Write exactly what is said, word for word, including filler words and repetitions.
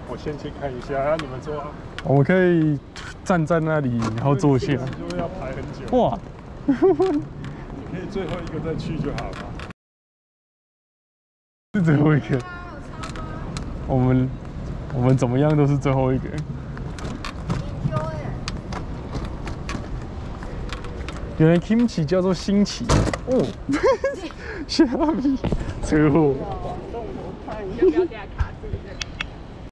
我先去看一下，你们坐啊。 我们可以站在那里，然后坐下。 就要排很久。 哇！ 你可以最后一个再去就好了。 是最后一个。我们我们怎么样都是最后一个。原来 kimchi 叫做新奇哦，虾米车祸。 要不要给他看？